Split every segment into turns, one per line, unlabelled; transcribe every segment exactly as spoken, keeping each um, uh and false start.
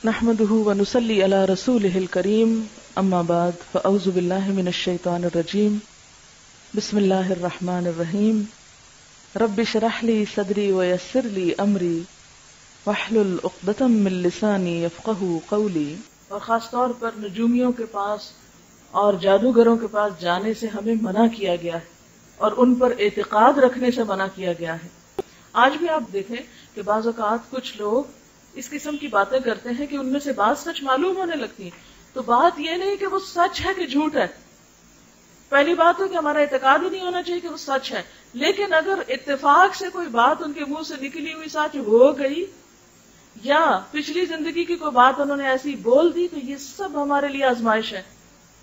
نحمده ونصلي على رسوله الكريم اما بعد فاعوذ بالله من الشيطان الرجيم بسم الله الرحمن الرحيم رب اشرح لي صدري ويسر لي امري واحلل عقدة من لساني يفقهوا قولي. اور خاص طور پر نجومیوں کے پاس اور جادوگروں کے پاس جانے سے ہمیں منع کیا گیا ہے اور ان پر اعتقاد رکھنے سے منع کیا گیا ہے. آج بھی آپ دیکھیں کہ بعض اوقات کچھ لوگ اس قسم کی باتیں کرتے ہیں کہ ان میں سے بات سچ معلوم ہونے لگتی ہیں. تو بات یہ نہیں کہ وہ سچ ہے کہ جھوٹ ہے. پہلی بات ہے کہ ہمارا اعتقاد ہی نہیں ہونا چاہیے کہ وہ سچ ہے. لیکن اگر اتفاق سے کوئی بات ان کے منہ سے نکلی ہوئی سچ ہو گئی یا پچھلی زندگی کی کوئی بات انہوں نے ایسی بول دی تو یہ سب ہمارے لیے آزمائش ہے.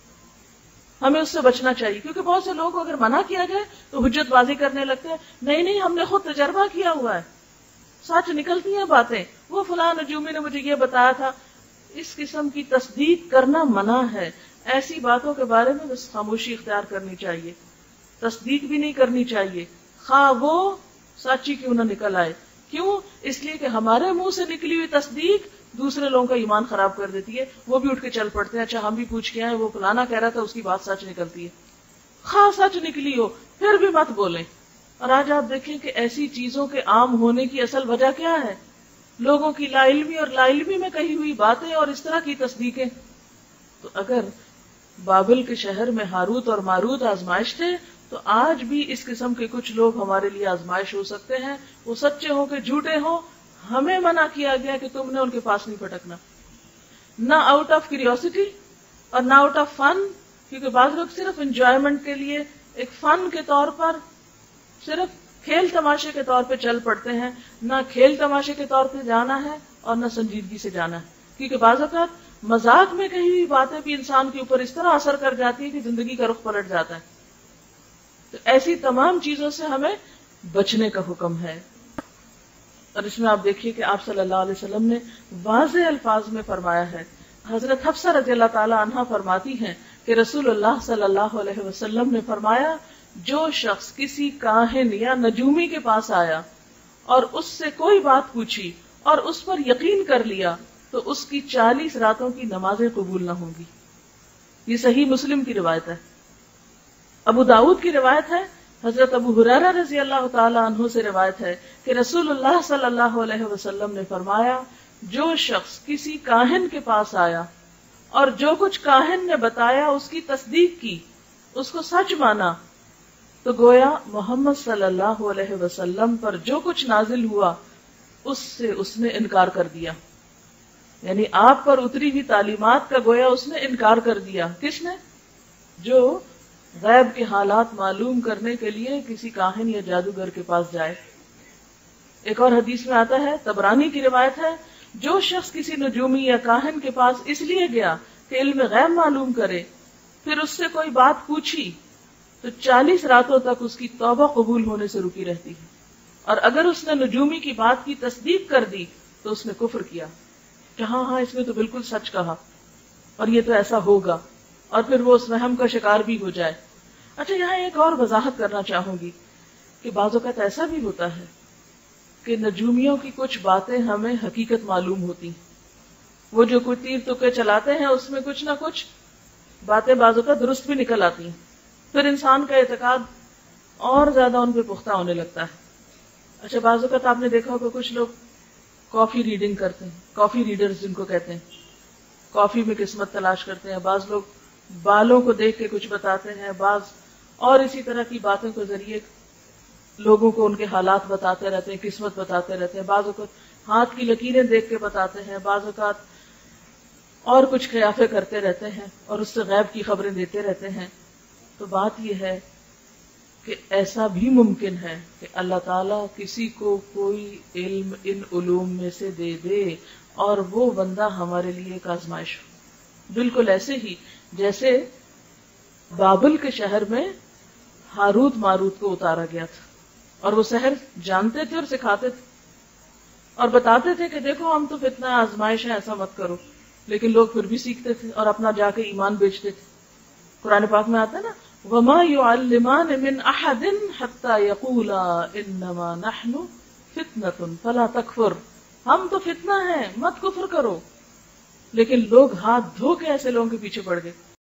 ہمیں اس سے بچنا چاہیے کیونکہ بہت سے لوگ اگر منع کیا جائے تو حجت بازی کرنے لگتے ہیں. نہیں نہیں ہم نے خود تجربہ کیا ہوا ہے, سچ نکلتی ہیں باتیں, وہ فلاں نجومی نے مجھے یہ بتایا تھا. اس قسم کی تصدیق کرنا منع ہے. ایسی باتوں کے بارے میں بس خاموشی اختیار کرنی چاہیے, تصدیق بھی نہیں کرنی چاہیے خواہ وہ سچی کیوں نہ نکل آئے. کیوں؟ اس لیے کہ ہمارے منہ سے نکلی ہوئی تصدیق دوسرے لوگوں کا ایمان خراب کر دیتی ہے. وہ بھی اٹھ کے چل پڑتے ہیں, اچھا ہم بھی پوچھ کے آئے, وہ فلانا کہہ رہا تھا اس کی بات سچ نکلتی ہے. خواہ سچ نکلی ہو پھر بھی مت بولیں. اور آج آپ دیکھیں کہ ایسی چیزوں کے عام ہونے کی اصل وجہ کیا ہے؟ لوگوں کی لا علمی اور لا علمی میں کہی ہوئی باتیں اور اس طرح کی تصدیقیں. تو اگر بابل کے شہر میں ہاروت اور ماروت آزمائش تھے تو آج بھی اس قسم کے کچھ لوگ ہمارے لیے آزمائش ہو سکتے ہیں. وہ سچے ہوں کہ جھوٹے ہوں, ہمیں منع کیا گیا کہ تم نے ان کے پاس نہیں پھٹکنا, نہ آؤٹ آف کیوریوسٹی اور نہ آؤٹ آف فن, کیونکہ بعض لوگ صرف انجوائمنٹ کے لیے ایک فن کے طور پر صرف کھیل تماشے کے طور پہ چل پڑتے ہیں. نہ کھیل تماشے کے طور پہ جانا ہے اور نہ سنجیدگی سے جانا ہے, کیونکہ بعض اوقات مذاق میں کہی ہوئی باتیں بھی انسان کے اوپر اس طرح اثر کر جاتی ہے کہ زندگی کا رخ پلٹ جاتا ہے. تو ایسی تمام چیزوں سے ہمیں بچنے کا حکم ہے. اور اس میں آپ دیکھیے کہ آپ صلی اللہ علیہ وسلم نے واضح الفاظ میں فرمایا ہے. حضرت حفصہ رضی اللہ تعالی عنہا فرماتی ہیں کہ رسول اللہ صلی اللہ علیہ وسلم نے فرمایا, جو شخص کسی کاہن یا نجومی کے پاس آیا اور اس سے کوئی بات پوچھی اور اس پر یقین کر لیا تو اس کی چالیس راتوں کی نمازیں قبول نہ ہوں گی. یہ صحیح مسلم کی روایت ہے. ابو داؤد کی روایت ہے, حضرت ابو ہریرہ رضی اللہ تعالی عنہ سے روایت ہے کہ رسول اللہ صلی اللہ علیہ وسلم نے فرمایا, جو شخص کسی کاہن کے پاس آیا اور جو کچھ کاہن نے بتایا اس کی تصدیق کی, اس کو سچ مانا, تو گویا محمد صلی اللہ علیہ وسلم پر جو کچھ نازل ہوا اس سے اس نے انکار کر دیا. یعنی آپ پر اتری ہوئی تعلیمات کا گویا اس نے انکار کر دیا. کس نے؟ جو غیب کے حالات معلوم کرنے کے لیے کسی کاہن یا جادوگر کے پاس جائے. ایک اور حدیث میں آتا ہے, طبرانی کی روایت ہے, جو شخص کسی نجومی یا کاہن کے پاس اس لیے گیا کہ علم غیب معلوم کرے, پھر اس سے کوئی بات پوچھی تو چالیس راتوں تک اس کی توبہ قبول ہونے سے رکی رہتی ہے. اور اگر اس نے نجومی کی بات کی تصدیق کر دی تو اس نے کفر کیا کہ ہاں ہاں اس نے تو بالکل سچ کہا اور یہ تو ایسا ہوگا, اور پھر وہ اس وہم کا شکار بھی ہو جائے. اچھا, یہاں ایک اور وضاحت کرنا چاہوں گی کہ بعض اوقات ایسا بھی ہوتا ہے کہ نجومیوں کی کچھ باتیں ہمیں حقیقت معلوم ہوتی. وہ جو کوئی تیر تکے چلاتے ہیں اس میں کچھ نہ کچھ باتیں بعض اوقات درست بھی نکل آتی ہیں. پھر انسان کا اعتقاد اور زیادہ ان پہ پختہ ہونے لگتا ہے. اچھا, بعض اوقات آپ نے دیکھا ہوگا کچھ لوگ کافی ریڈنگ کرتے ہیں, کافی ریڈرز جن کو کہتے ہیں, کافی میں قسمت تلاش کرتے ہیں. بعض لوگ بالوں کو دیکھ کے کچھ بتاتے ہیں, بعض اور اسی طرح کی باتوں کے ذریعے لوگوں کو ان کے حالات بتاتے رہتے ہیں, قسمت بتاتے رہتے ہیں. بعض اوقات ہاتھ کی لکیریں دیکھ کے بتاتے ہیں, بعض اوقات اور کچھ قیافے کرتے رہتے ہیں اور اس سے غیب کی خبریں دیتے رہتے ہیں. تو بات یہ ہے کہ ایسا بھی ممکن ہے کہ اللہ تعالیٰ کسی کو کوئی علم ان علوم میں سے دے دے اور وہ بندہ ہمارے لیے ایک آزمائش ہو. بالکل ایسے ہی جیسے بابل کے شہر میں ہاروت ماروت کو اتارا گیا تھا اور وہ سحر جانتے تھے اور سکھاتے تھے اور بتاتے تھے کہ دیکھو ہم تو فتنہ آزمائش ہے, ایسا مت کرو, لیکن لوگ پھر بھی سیکھتے تھے اور اپنا جا کے ایمان بیچتے تھے. قرآن پاک میں آتا ہے نا, وَمَا يُعَلِّمَانِ مِنْ أَحَدٍ حَتَّى يَقُولَا إِنَّمَا نَحْنُ فِتْنَةٌ فَلَا تَكْفُرْ. ہم تو فتنہ ہیں, مت کفر کرو. لیکن لوگ ہاتھ دھو کے ایسے لوگوں کے پیچھے پڑ گئے